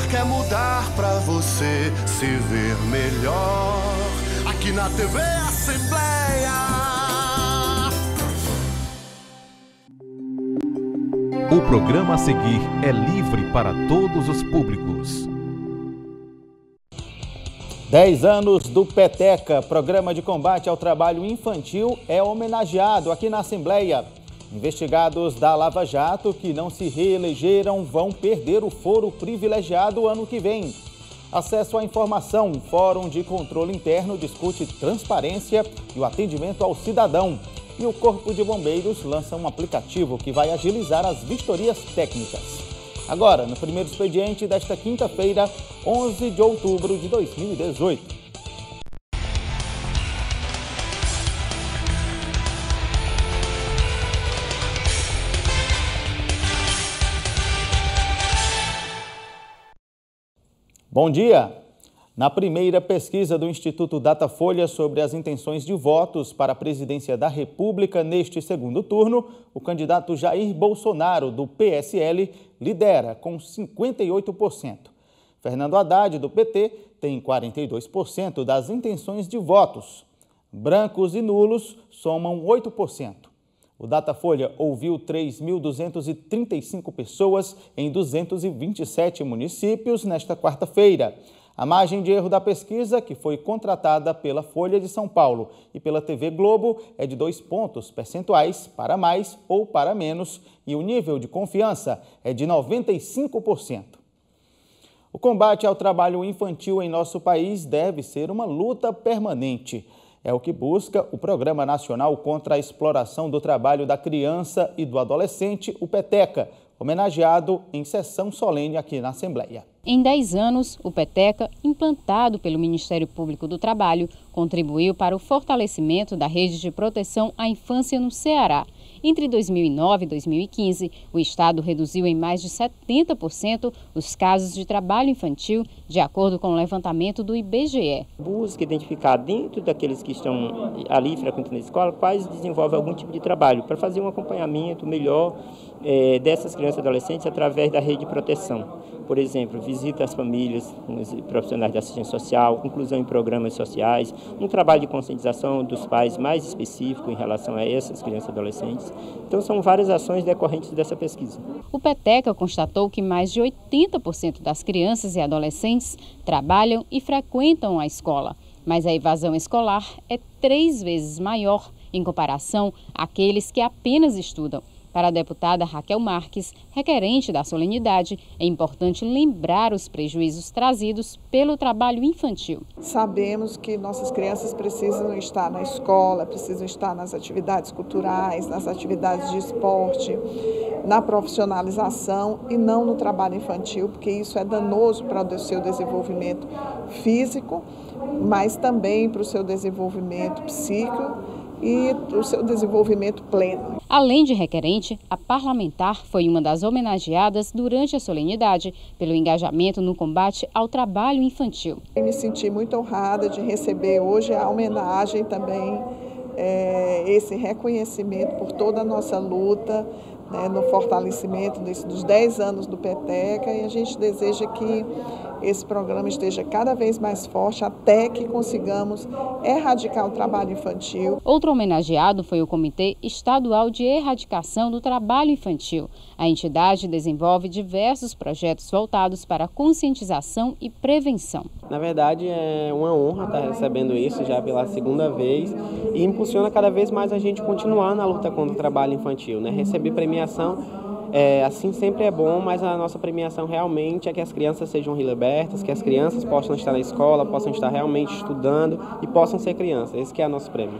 quer mudar pra você se ver melhor. Aqui na TV Assembleia. O programa a seguir é livre para todos os públicos. 10 anos do Peteca, Programa de Combate ao Trabalho Infantil, é homenageado aqui na Assembleia. Investigados da Lava Jato que não se reelegeram vão perder o foro privilegiado ano que vem. Acesso à informação, Fórum de Controle Interno discute transparência e o atendimento ao cidadão. E o Corpo de Bombeiros lança um aplicativo que vai agilizar as vistorias técnicas. Agora, no primeiro expediente desta quinta-feira, 11 de outubro de 2018. Bom dia! Na primeira pesquisa do Instituto Datafolha sobre as intenções de votos para a presidência da República neste segundo turno, o candidato Jair Bolsonaro, do PSL, lidera com 58%. Fernando Haddad, do PT, tem 42% das intenções de votos. Brancos e nulos somam 8%. O Datafolha ouviu 3.235 pessoas em 227 municípios nesta quarta-feira. A margem de erro da pesquisa, que foi contratada pela Folha de São Paulo e pela TV Globo, é de 2 pontos percentuais para mais ou para menos, e o nível de confiança é de 95%. O combate ao trabalho infantil em nosso país deve ser uma luta permanente. É o que busca o Programa Nacional contra a Exploração do Trabalho da Criança e do Adolescente, o Peteca, homenageado em sessão solene aqui na Assembleia. Em 10 anos, o Peteca, implantado pelo Ministério Público do Trabalho, contribuiu para o fortalecimento da rede de proteção à infância no Ceará. Entre 2009 e 2015, o Estado reduziu em mais de 70% os casos de trabalho infantil, de acordo com o levantamento do IBGE. Busca identificar dentro daqueles que estão ali frequentando a escola, quais desenvolvem algum tipo de trabalho, para fazer um acompanhamento melhor dessas crianças e adolescentes através da rede de proteção. Por exemplo, visita às famílias, profissionais de assistência social, inclusão em programas sociais, um trabalho de conscientização dos pais mais específico em relação a essas crianças e adolescentes. Então, são várias ações decorrentes dessa pesquisa. O Peteca constatou que mais de 80% das crianças e adolescentes trabalham e frequentam a escola, mas a evasão escolar é 3 vezes maior em comparação àqueles que apenas estudam. Para a deputada Raquel Marques, requerente da solenidade, é importante lembrar os prejuízos trazidos pelo trabalho infantil. Sabemos que nossas crianças precisam estar na escola, precisam estar nas atividades culturais, nas atividades de esporte, na profissionalização e não no trabalho infantil, porque isso é danoso para o seu desenvolvimento físico, mas também para o seu desenvolvimento psíquico e o seu desenvolvimento pleno. Além de requerente, a parlamentar foi uma das homenageadas durante a solenidade pelo engajamento no combate ao trabalho infantil. Eu me senti muito honrada de receber hoje a homenagem também, esse reconhecimento por toda a nossa luta, no fortalecimento dos 10 anos do Peteca, e a gente deseja que esse programa esteja cada vez mais forte até que consigamos erradicar o trabalho infantil. Outro homenageado foi o Comitê Estadual de Erradicação do Trabalho Infantil. A entidade desenvolve diversos projetos voltados para a conscientização e prevenção. Na verdade, é uma honra estar recebendo isso já pela segunda vez e impulsiona cada vez mais a gente continuar na luta contra o trabalho infantil, né? Receber premiação assim sempre é bom, mas a nossa premiação realmente é que as crianças sejam libertas, que as crianças possam estar na escola, possam estar realmente estudando e possam ser crianças. Esse que é o nosso prêmio.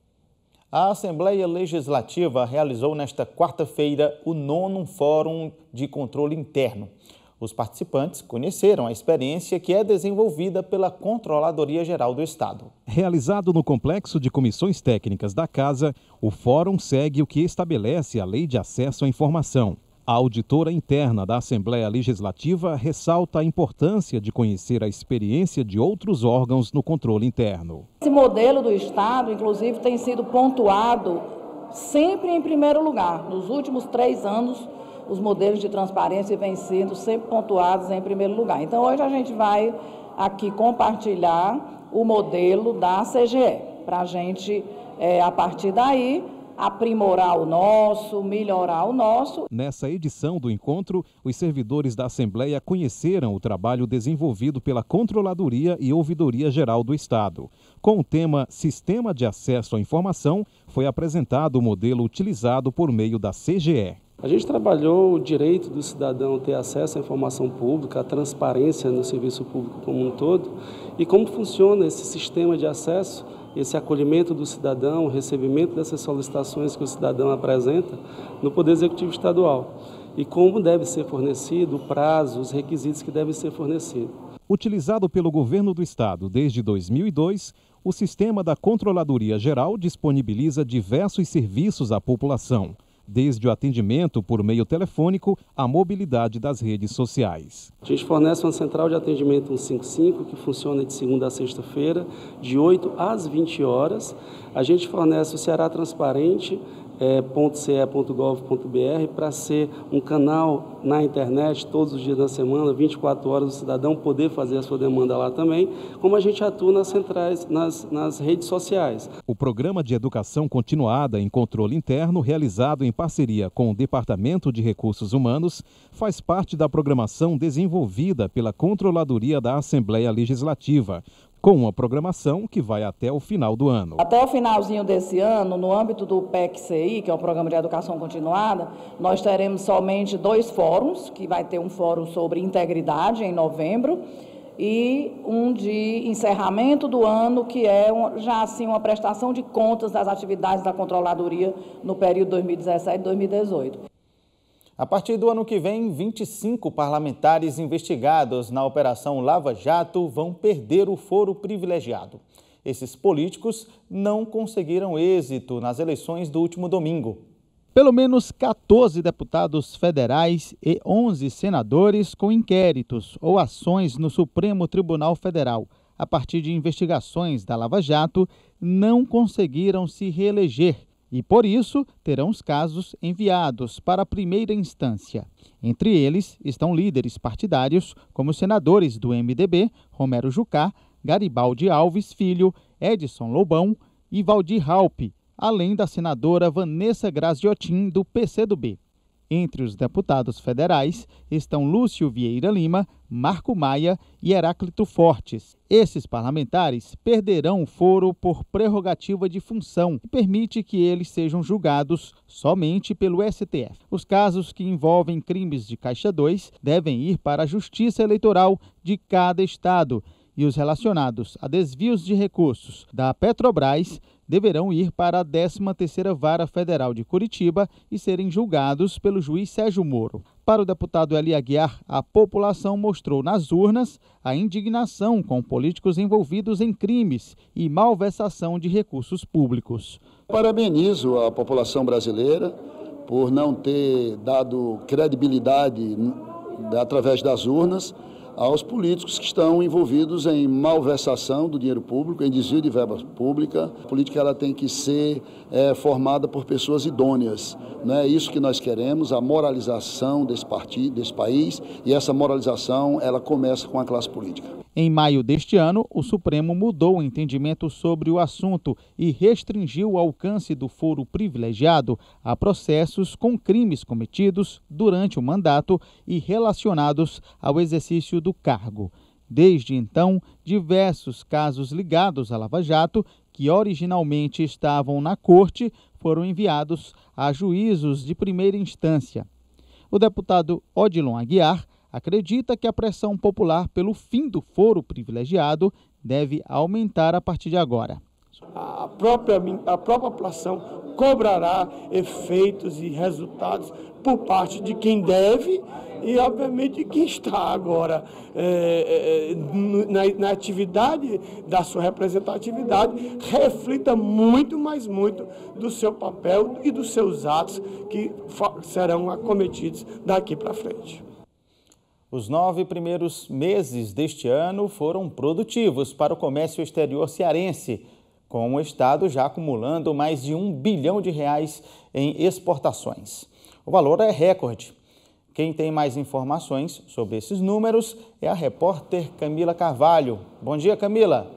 A Assembleia Legislativa realizou nesta quarta-feira o 9º Fórum de Controle Interno. Os participantes conheceram a experiência que é desenvolvida pela Controladoria Geral do Estado. Realizado no Complexo de Comissões Técnicas da Casa, o Fórum segue o que estabelece a Lei de Acesso à Informação. A auditora interna da Assembleia Legislativa ressalta a importância de conhecer a experiência de outros órgãos no controle interno. Esse modelo do Estado, inclusive, tem sido pontuado sempre em primeiro lugar. Nos últimos 3 anos, os modelos de transparência vêm sendo sempre pontuados em primeiro lugar. Então, hoje a gente vai aqui compartilhar o modelo da CGE, para a gente, a partir daí, aprimorar o nosso, melhorar o nosso. Nessa edição do encontro, os servidores da Assembleia conheceram o trabalho desenvolvido pela Controladoria e Ouvidoria Geral do Estado. Com o tema Sistema de Acesso à Informação, foi apresentado o modelo utilizado por meio da CGE. A gente trabalhou o direito do cidadão ter acesso à informação pública, a transparência no serviço público como um todo, e como funciona esse sistema de acesso, esse acolhimento do cidadão, o recebimento dessas solicitações que o cidadão apresenta no Poder Executivo Estadual, e como deve ser fornecido, o prazo, os requisitos que devem ser fornecidos. Utilizado pelo Governo do Estado desde 2002, o sistema da Controladoria Geral disponibiliza diversos serviços à população, desde o atendimento por meio telefônico à mobilidade das redes sociais. A gente fornece uma central de atendimento 155, que funciona de segunda a sexta-feira, de 8 às 20 horas. A gente fornece o Ceará Transparente, .ce.gov.br, para ser um canal na internet todos os dias da semana, 24 horas, o cidadão poder fazer a sua demanda lá também, como a gente atua nas centrais, nas redes sociais. O Programa de Educação Continuada em Controle Interno, realizado em parceria com o Departamento de Recursos Humanos, faz parte da programação desenvolvida pela Controladoria da Assembleia Legislativa, com uma programação que vai até o final do ano. Até o finalzinho desse ano, no âmbito do PEC-CI, que é o Programa de Educação Continuada, nós teremos somente 2 fóruns, que vai ter um fórum sobre integridade em novembro e um de encerramento do ano, que é já assim uma prestação de contas das atividades da Controladoria no período 2017-2018. A partir do ano que vem, 25 parlamentares investigados na Operação Lava Jato vão perder o foro privilegiado. Esses políticos não conseguiram êxito nas eleições do último domingo. Pelo menos 14 deputados federais e 11 senadores com inquéritos ou ações no Supremo Tribunal Federal, a partir de investigações da Lava Jato, não conseguiram se reeleger. E, por isso, terão os casos enviados para a primeira instância. Entre eles estão líderes partidários, como os senadores do MDB, Romero Jucá, Garibaldi Alves Filho, Edson Lobão e Valdir Raupp, além da senadora Vanessa Graziotin, do PCdoB. Entre os deputados federais estão Lúcio Vieira Lima, Marco Maia e Heráclito Fortes. Esses parlamentares perderão o foro por prerrogativa de função, que permite que eles sejam julgados somente pelo STF. Os casos que envolvem crimes de Caixa 2 devem ir para a Justiça Eleitoral de cada estado e os relacionados a desvios de recursos da Petrobras deverão ir para a 13ª Vara Federal de Curitiba e serem julgados pelo juiz Sérgio Moro. Para o deputado Eli Aguiar, a população mostrou nas urnas a indignação com políticos envolvidos em crimes e malversação de recursos públicos. Parabenizo a população brasileira por não ter dado credibilidade através das urnas aos políticos que estão envolvidos em malversação do dinheiro público, em desvio de verba pública. A política ela tem que ser formada por pessoas idôneas. Não é isso que nós queremos, a moralização desse país, e essa moralização ela começa com a classe política. Em maio deste ano, o Supremo mudou o entendimento sobre o assunto e restringiu o alcance do foro privilegiado a processos com crimes cometidos durante o mandato e relacionados ao exercício do cargo. Desde então, diversos casos ligados à Lava Jato, que originalmente estavam na Corte, foram enviados a juízos de primeira instância. O deputado Odilon Aguiar acredita que a pressão popular pelo fim do foro privilegiado deve aumentar a partir de agora. A própria população cobrará efeitos e resultados por parte de quem deve e, obviamente, de quem está agora na atividade da sua representatividade, reflita muito, mas muito do seu papel e dos seus atos que serão acometidos daqui para frente. Os 9 primeiros meses deste ano foram produtivos para o comércio exterior cearense, com o estado já acumulando mais de R$1 bilhão em exportações. O valor é recorde. Quem tem mais informações sobre esses números é a repórter Camila Carvalho. Bom dia, Camila.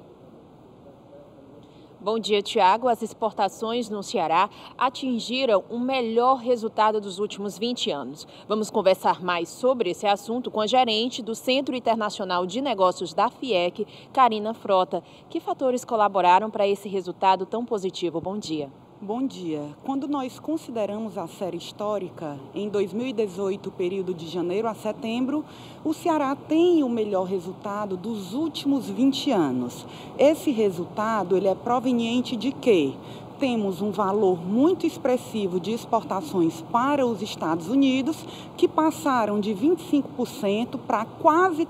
Bom dia, Tiago. As exportações no Ceará atingiram o melhor resultado dos últimos 20 anos. Vamos conversar mais sobre esse assunto com a gerente do Centro Internacional de Negócios da FIEC, Karina Frota. Que fatores colaboraram para esse resultado tão positivo? Bom dia. Bom dia. Quando nós consideramos a série histórica, em 2018, período de janeiro a setembro, o Ceará tem o melhor resultado dos últimos 20 anos. Esse resultado ele é proveniente de quê? Temos um valor muito expressivo de exportações para os Estados Unidos, que passaram de 25% para quase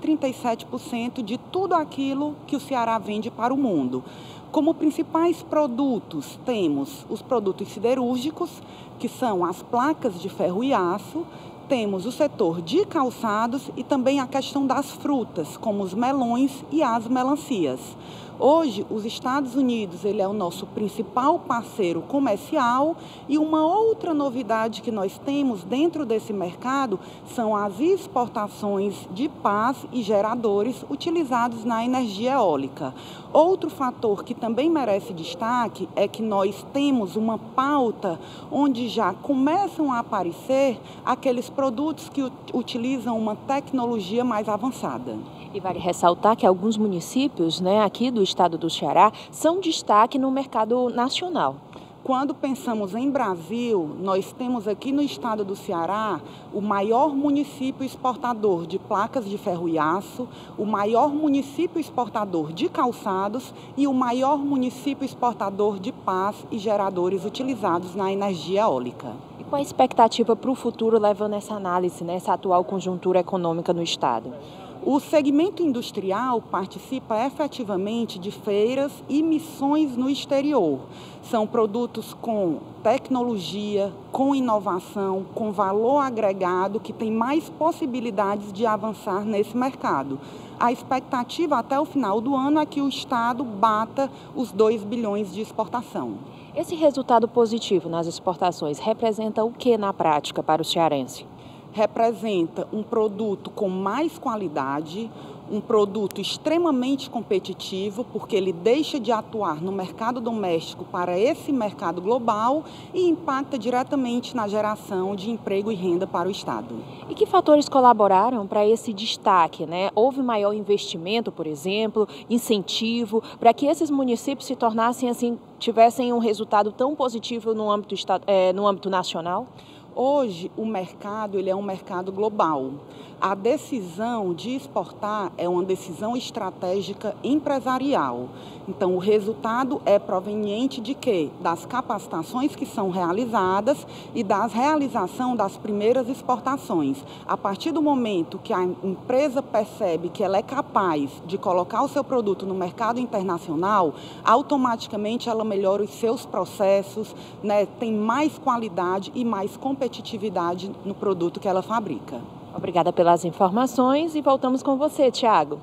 37% de tudo aquilo que o Ceará vende para o mundo. Como principais produtos, temos os produtos siderúrgicos, que são as placas de ferro e aço, temos o setor de calçados e também a questão das frutas, como os melões e as melancias. Hoje, os Estados Unidos ele é o nosso principal parceiro comercial e uma outra novidade que nós temos dentro desse mercado são as exportações de pás e geradores utilizados na energia eólica. Outro fator que também merece destaque é que nós temos uma pauta onde já começam a aparecer aqueles produtos que utilizam uma tecnologia mais avançada. E vale ressaltar que alguns municípios, aqui do estado do Ceará, são destaque no mercado nacional. Quando pensamos em Brasil, nós temos aqui no estado do Ceará o maior município exportador de placas de ferro e aço, o maior município exportador de calçados e o maior município exportador de pás e geradores utilizados na energia eólica. E qual a expectativa para o futuro, levando essa análise, essa atual conjuntura econômica no estado? O segmento industrial participa efetivamente de feiras e missões no exterior. São produtos com tecnologia, com inovação, com valor agregado, que tem mais possibilidades de avançar nesse mercado. A expectativa até o final do ano é que o Estado bata os 2 bilhões de exportação. Esse resultado positivo nas exportações representa o que na prática para o cearense? Representa um produto com mais qualidade, um produto extremamente competitivo, porque ele deixa de atuar no mercado doméstico para esse mercado global e impacta diretamente na geração de emprego e renda para o Estado. E que fatores colaboraram para esse destaque, Houve maior investimento, por exemplo, incentivo, para que esses municípios se tornassem tivessem um resultado tão positivo no âmbito nacional? Hoje, o mercado ele é um mercado global. A decisão de exportar é uma decisão estratégica empresarial. Então, o resultado é proveniente de quê? Das capacitações que são realizadas e da realização das primeiras exportações. A partir do momento que a empresa percebe que ela é capaz de colocar o seu produto no mercado internacional, automaticamente ela melhora os seus processos, tem mais qualidade e mais competitividade no produto que ela fabrica. Obrigada pelas informações e voltamos com você, Tiago.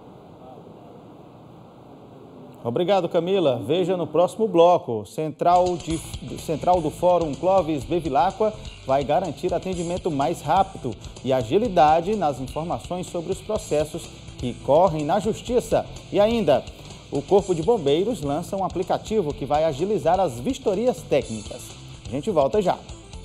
Obrigado, Camila. Veja no próximo bloco. Central do Fórum Clóvis Bevilacqua vai garantir atendimento mais rápido e agilidade nas informações sobre os processos que correm na Justiça. E ainda, o Corpo de Bombeiros lança um aplicativo que vai agilizar as vistorias técnicas. A gente volta já.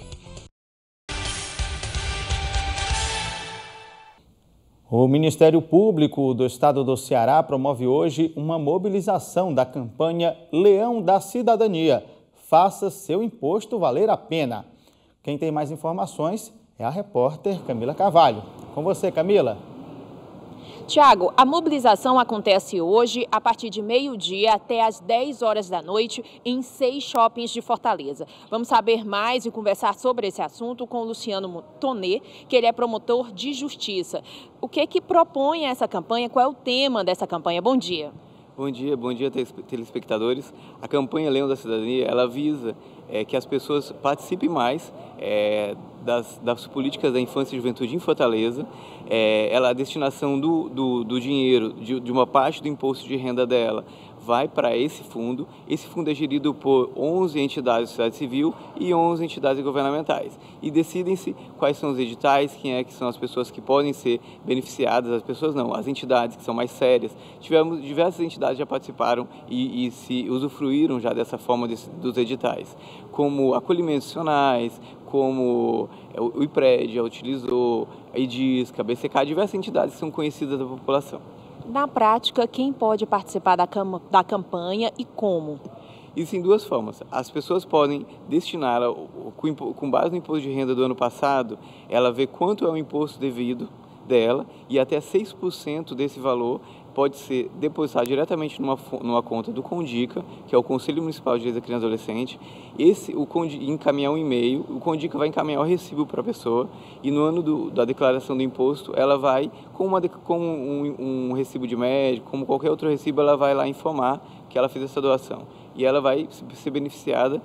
O Ministério Público do Estado do Ceará promove hoje uma mobilização da campanha Leão da Cidadania. Faça seu imposto valer a pena. Quem tem mais informações é a repórter Camila Carvalho. Com você, Camila. Tiago, a mobilização acontece hoje a partir de meio-dia até às 10 horas da noite em 6 shoppings de Fortaleza. Vamos saber mais e conversar sobre esse assunto com o Luciano Tonê, que ele é promotor de justiça. O que propõe essa campanha? Qual é o tema dessa campanha? Bom dia. Bom dia, telespectadores. A campanha Leão da Cidadania, ela visa que as pessoas participem mais das políticas da infância e juventude em Fortaleza. A destinação do dinheiro, de uma parte do imposto de renda dela, vai para esse fundo. Esse fundo é gerido por 11 entidades da sociedade civil e 11 entidades governamentais. E decidem-se quais são os editais, quem é que são as pessoas que podem ser beneficiadas, as pessoas não, as entidades que são mais sérias. Tivemos diversas entidades já participaram e se usufruíram já dessa forma dos editais, como acolhimentos institucionais, como o IPRED já utilizou, a IDISC, a BCK, diversas entidades que são conhecidas da população. Na prática, quem pode participar da campanha e como? Isso em duas formas. As pessoas podem destinar, com base no imposto de renda do ano passado, ela vê quanto é o imposto devido dela e até 6% desse valor pode ser depositado diretamente numa conta do CONDICA, que é o Conselho Municipal de Direitos da Criança e Adolescente. Encaminhar um e-mail, o CONDICA vai encaminhar o recibo para a pessoa e no ano da declaração do imposto, ela vai, com um recibo de médico, como qualquer outro recibo, ela vai lá informar que ela fez essa doação. E ela vai ser beneficiada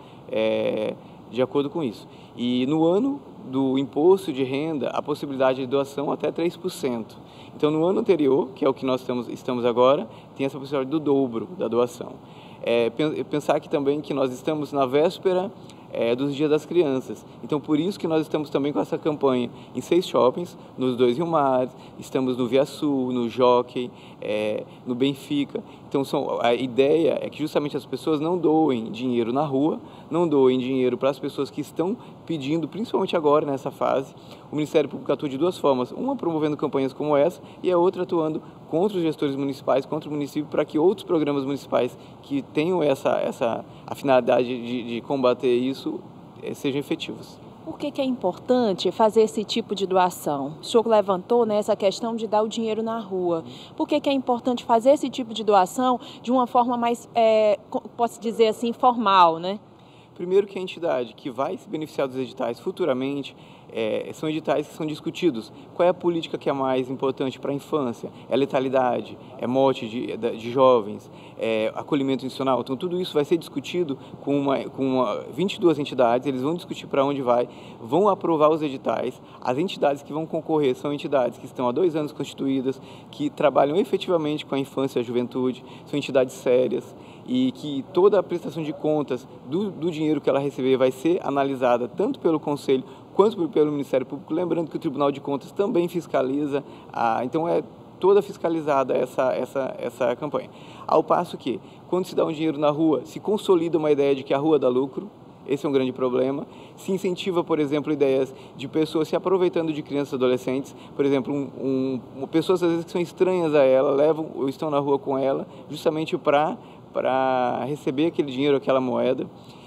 de acordo com isso. E no ano do imposto de renda, a possibilidade de doação até 3%. Então, no ano anterior, que é o que nós estamos agora, tem essa possibilidade do dobro da doação. Pensar aqui também que nós estamos na véspera dos Dias das Crianças. Então, por isso que nós estamos também com essa campanha em 6 shoppings, nos 2 Rio Mares, estamos no Via Sul, no Jockey, no Benfica. Então, a ideia é que justamente as pessoas não doem dinheiro na rua, não doem dinheiro para as pessoas que estão pedindo, principalmente agora, nessa fase. O Ministério Público atua de duas formas, uma promovendo campanhas como essa e a outra atuando contra os gestores municipais, contra o município, para que outros programas municipais que tenham a finalidade de combater isso sejam efetivos. Por que é importante fazer esse tipo de doação? O senhor levantou, né, essa questão de dar o dinheiro na rua. Por que é importante fazer esse tipo de doação de uma forma mais, posso dizer assim, formal, né? Primeiro que a entidade que vai se beneficiar dos editais futuramente são editais que são discutidos. Qual é a política que é mais importante para a infância? É letalidade, é morte de jovens, é acolhimento institucional. Então, tudo isso vai ser discutido com 22 entidades, eles vão discutir para onde vai, vão aprovar os editais. As entidades que vão concorrer são entidades que estão há 2 anos constituídas, que trabalham efetivamente com a infância e a juventude, são entidades sérias e que toda a prestação de contas do dinheiro que ela receber vai ser analisada tanto pelo Conselho quanto pelo Ministério Público, lembrando que o Tribunal de Contas também fiscaliza, então é toda fiscalizada essa campanha. Ao passo que, quando se dá um dinheiro na rua, se consolida uma ideia de que a rua dá lucro, esse é um grande problema. Se incentiva, por exemplo, ideias de pessoas se aproveitando de crianças e adolescentes, por exemplo, pessoas às vezes que são estranhas a ela, levam ou estão na rua com ela, justamente para receber aquele dinheiro, aquela moeda.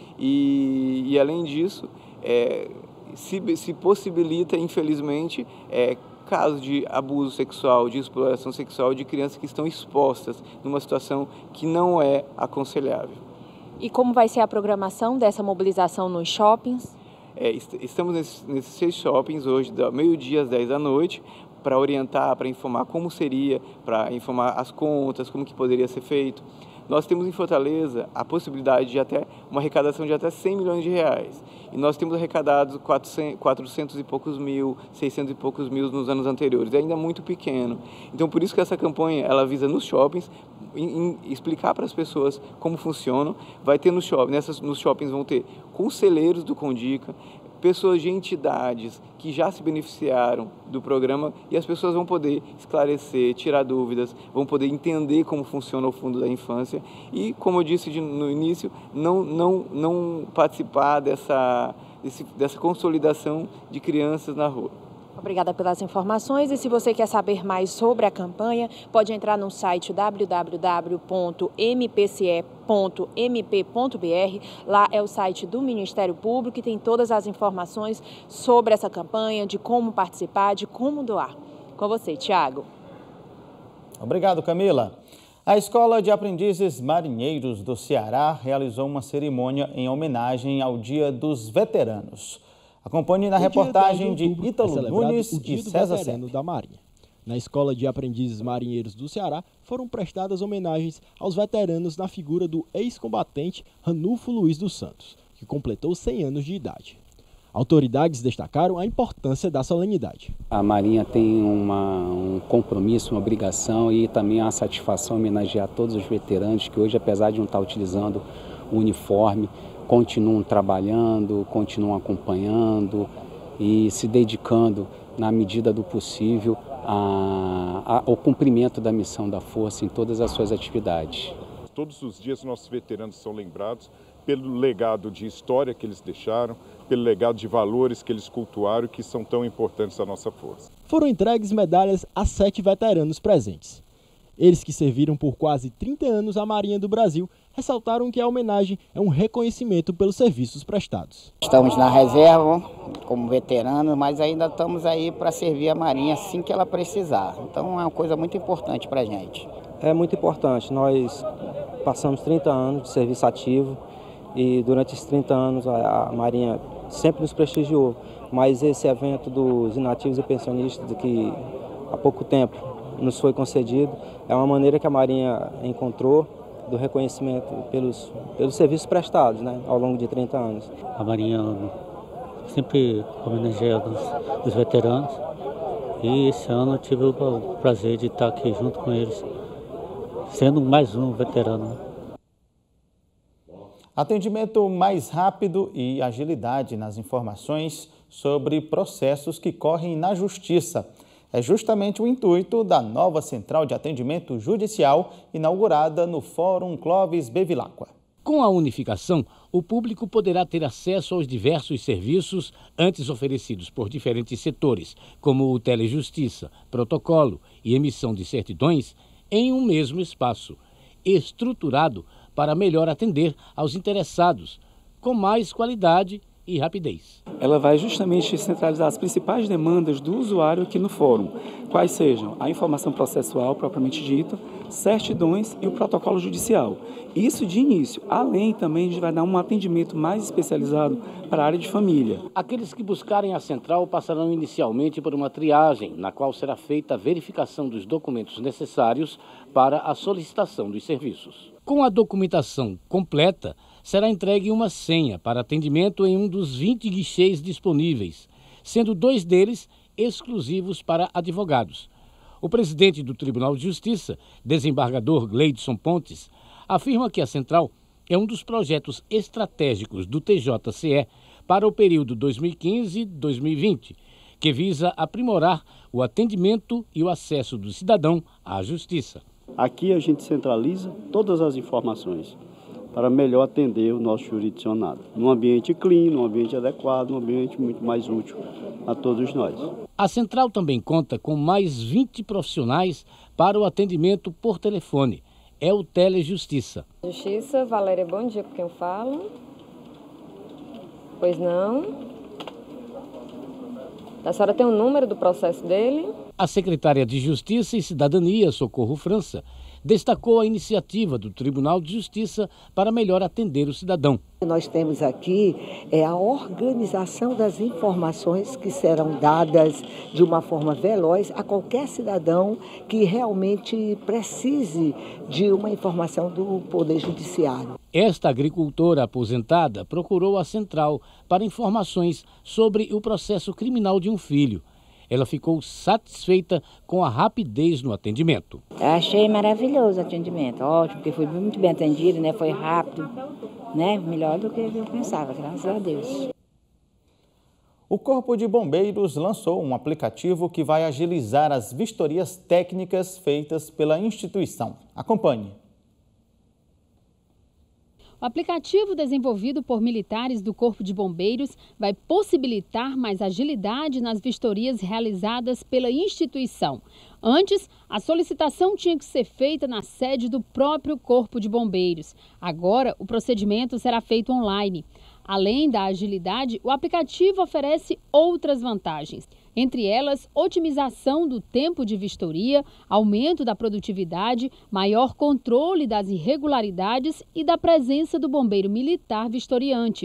E além disso, se possibilita, infelizmente, casos de abuso sexual, de exploração sexual de crianças que estão expostas numa situação que não é aconselhável. E como vai ser a programação dessa mobilização nos shoppings? Estamos nesses 6 shoppings hoje, da meio-dia às 10 da noite, para orientar, para informar como seria, para informar as contas, como que poderia ser feito. Nós temos em Fortaleza a possibilidade de uma arrecadação de até 100 milhões de reais. E nós temos arrecadados 400 e poucos mil, 600 e poucos mil nos anos anteriores. É ainda muito pequeno. Então, por isso que essa campanha, ela visa nos shoppings, explicar para as pessoas como funciona. Vai ter nos shoppings vão ter conselheiros do CONDICA, pessoas de entidades que já se beneficiaram do programa e as pessoas vão poder esclarecer, tirar dúvidas, vão poder entender como funciona o Fundo da Infância e, como eu disse no início, não participar dessa consolidação de crianças na rua. Obrigada pelas informações e se você quer saber mais sobre a campanha, pode entrar no site www.mpce.mp.br. Lá é o site do Ministério Público e tem todas as informações sobre essa campanha, de como participar, de como doar. Com você, Tiago. Obrigado, Camila. A Escola de Aprendizes Marinheiros do Ceará realizou uma cerimônia em homenagem ao Dia dos Veteranos. Acompanhe na reportagem de Ítalo Nunes e César Sepp. Da Marinha. Na Escola de Aprendizes Marinheiros do Ceará foram prestadas homenagens aos veteranos na figura do ex-combatente Ranulfo Luiz dos Santos, que completou 100 anos de idade. Autoridades destacaram a importância da solenidade. A Marinha tem um compromisso, uma obrigação e também a satisfação homenagear todos os veteranos que hoje, apesar de não estar utilizando o uniforme, continuam trabalhando, continuam acompanhando e se dedicando na medida do possível ao cumprimento da missão da Força em todas as suas atividades. Todos os dias nossos veteranos são lembrados pelo legado de história que eles deixaram, pelo legado de valores que eles cultuaram, que são tão importantes à nossa força. Foram entregues medalhas a 7 veteranos presentes. Eles que serviram por quase 30 anos à Marinha do Brasil ressaltaram que a homenagem é um reconhecimento pelos serviços prestados. Estamos na reserva como veteranos, mas ainda estamos aí para servir a Marinha assim que ela precisar. Então é uma coisa muito importante para a gente. É muito importante. Nós passamos 30 anos de serviço ativo e durante esses 30 anos a Marinha sempre nos prestigiou. Mas esse evento dos inativos e pensionistas, que há pouco tempo nos foi concedido, é uma maneira que a Marinha encontrou do reconhecimento pelos serviços prestados, né, ao longo de 30 anos. A Marinha sempre homenageia os veteranos e esse ano eu tive o prazer de estar aqui junto com eles, sendo mais um veterano. Atendimento mais rápido e agilidade nas informações sobre processos que correm na Justiça. É justamente o intuito da nova Central de Atendimento Judicial, inaugurada no Fórum Clóvis Bevilacqua. Com a unificação, o público poderá ter acesso aos diversos serviços antes oferecidos por diferentes setores, como o Telejustiça, protocolo e emissão de certidões, em um mesmo espaço, estruturado para melhor atender aos interessados, com mais qualidade e rapidez. Ela vai justamente centralizar as principais demandas do usuário aqui no fórum, quais sejam a informação processual propriamente dita, certidões e o protocolo judicial. Isso de início, além também de vai dar um atendimento mais especializado para a área de família. Aqueles que buscarem a central passarão inicialmente por uma triagem, na qual será feita a verificação dos documentos necessários para a solicitação dos serviços. Com a documentação completa, será entregue uma senha para atendimento em um dos 20 guichês disponíveis, sendo 2 deles exclusivos para advogados. O presidente do Tribunal de Justiça, desembargador Gleidson Pontes, afirma que a central é um dos projetos estratégicos do TJCE para o período 2015-2020, que visa aprimorar o atendimento e o acesso do cidadão à justiça. Aqui a gente centraliza todas as informações para melhor atender o nosso jurisdicionado, num ambiente clean, num ambiente adequado, num ambiente muito mais útil a todos nós. A central também conta com mais 20 profissionais para o atendimento por telefone. É o Telejustiça. Justiça, Valéria, bom dia, com quem eu falo? Pois não? A senhora tem o número do processo dele? A secretária de Justiça e Cidadania, Socorro França, destacou a iniciativa do Tribunal de Justiça para melhor atender o cidadão. Nós temos aqui a organização das informações que serão dadas de uma forma veloz a qualquer cidadão que realmente precise de uma informação do Poder Judiciário. Esta agricultora aposentada procurou a central para informações sobre o processo criminal de um filho. Ela ficou satisfeita com a rapidez no atendimento. Eu achei maravilhoso o atendimento, ótimo, porque foi muito bem atendido, né? Foi rápido, né? Melhor do que eu pensava, graças a Deus. O Corpo de Bombeiros lançou um aplicativo que vai agilizar as vistorias técnicas feitas pela instituição. Acompanhe. O aplicativo desenvolvido por militares do Corpo de Bombeiros vai possibilitar mais agilidade nas vistorias realizadas pela instituição. Antes, a solicitação tinha que ser feita na sede do próprio Corpo de Bombeiros. Agora, o procedimento será feito online. Além da agilidade, o aplicativo oferece outras vantagens. Entre elas, otimização do tempo de vistoria, aumento da produtividade, maior controle das irregularidades e da presença do bombeiro militar vistoriante.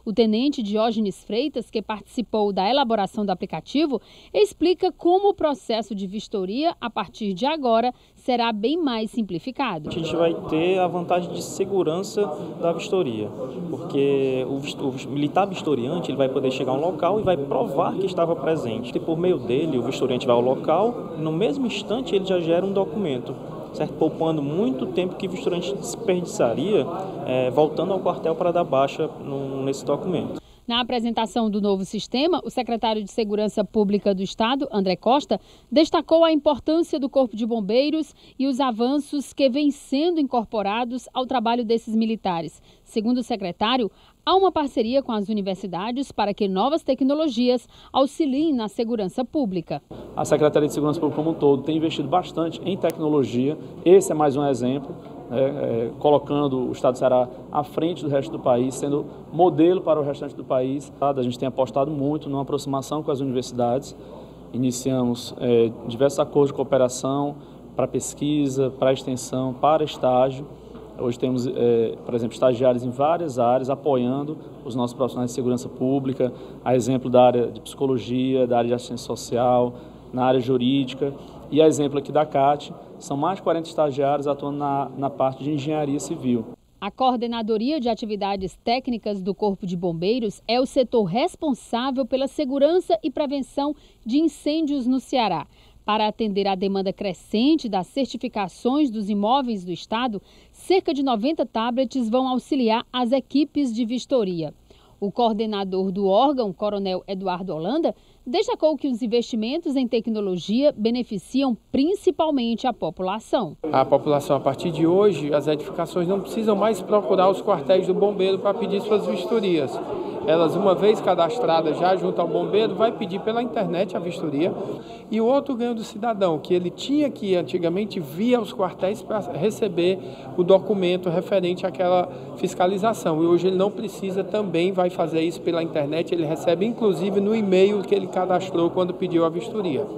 O tenente Diógenes Freitas, que participou da elaboração do aplicativo, explica como o processo de vistoria, a partir de agora, será bem mais simplificado. A gente vai ter a vantagem de segurança da vistoria, porque o militar vistoriante ele vai poder chegar a um local e vai provar que estava presente. E por meio dele, o vistoriante vai ao local, no mesmo instante ele já gera um documento, certo? Poupando muito tempo que o vistoriante desperdiçaria voltando ao quartel para dar baixa nesse documento. Na apresentação do novo sistema, o secretário de Segurança Pública do Estado, André Costa, destacou a importância do Corpo de Bombeiros e os avanços que vêm sendo incorporados ao trabalho desses militares. Segundo o secretário, há uma parceria com as universidades para que novas tecnologias auxiliem na segurança pública. A Secretaria de Segurança Pública como um todo tem investido bastante em tecnologia. Esse é mais um exemplo. Colocando o Estado do Ceará à frente do resto do país, sendo modelo para o restante do país. A gente tem apostado muito numa aproximação com as universidades. Iniciamos diversos acordos de cooperação para pesquisa, para extensão, para estágio. Hoje temos, por exemplo, estagiários em várias áreas apoiando os nossos profissionais de segurança pública, a exemplo da área de psicologia, da área de assistência social, na área jurídica e a exemplo aqui da CAT. São mais de 40 estagiários atuando na parte de engenharia civil. A Coordenadoria de Atividades Técnicas do Corpo de Bombeiros é o setor responsável pela segurança e prevenção de incêndios no Ceará. Para atender à demanda crescente das certificações dos imóveis do Estado, cerca de 90 tablets vão auxiliar as equipes de vistoria. O coordenador do órgão, Coronel Eduardo Holanda, destacou que os investimentos em tecnologia beneficiam principalmente a população. A população, a partir de hoje, as edificações não precisam mais procurar os quartéis do bombeiro para pedir suas vistorias. Elas, uma vez cadastradas já junto ao bombeiro, vai pedir pela internet a vistoria. E o outro ganho do cidadão, que ele tinha que antigamente via aos quartéis para receber o documento referente àquela fiscalização. E hoje ele não precisa, também vai fazer isso pela internet, ele recebe inclusive no e-mail que ele cadastrou quando pediu a vistoria.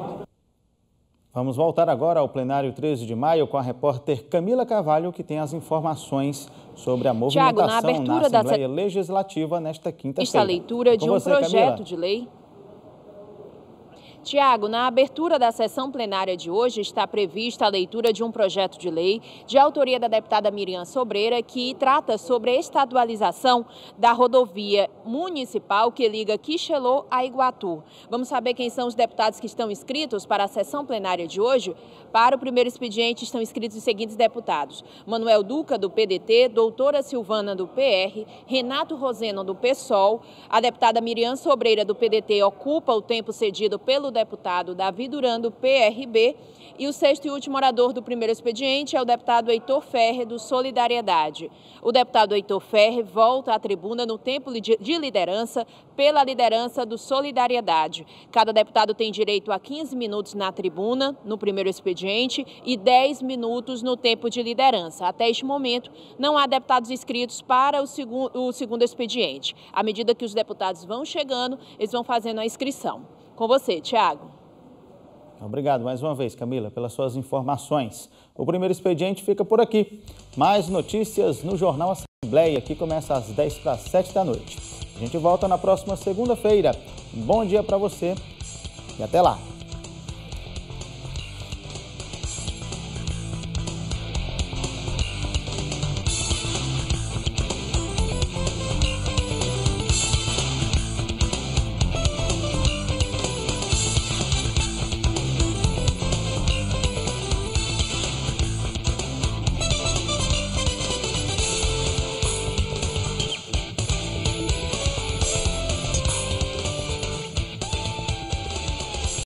Vamos voltar agora ao plenário 13 de maio com a repórter Camila Carvalho, que tem as informações sobre a movimentação na Assembleia Legislativa nesta quinta-feira. Está a leitura de um projeto de lei. Tiago, na abertura da sessão plenária de hoje está prevista a leitura de um projeto de lei de autoria da deputada Miriam Sobreira, que trata sobre a estadualização da rodovia municipal que liga Quixelô a Iguatu. Vamos saber quem são os deputados que estão inscritos para a sessão plenária de hoje? Para o primeiro expediente estão inscritos os seguintes deputados: Manuel Duca, do PDT, doutora Silvana, do PR, Renato Roseno, do PSOL, a deputada Miriam Sobreira, do PDT, ocupa o tempo cedido pelo deputado Davi Duran, do PRB, e o sexto e último orador do primeiro expediente é o deputado Heitor Ferre, do Solidariedade. O deputado Heitor Ferre volta à tribuna no tempo de liderança pela liderança do Solidariedade. Cada deputado tem direito a 15 minutos na tribuna, no primeiro expediente, e 10 minutos no tempo de liderança. Até este momento, não há deputados inscritos para o segundo expediente. À medida que os deputados vão chegando, eles vão fazendo a inscrição. Com você, Tiago. Obrigado mais uma vez, Camila, pelas suas informações. O primeiro expediente fica por aqui. Mais notícias no Jornal Assembleia, que começa às 10 para as 7 da noite. A gente volta na próxima segunda-feira. Um bom dia para você e até lá.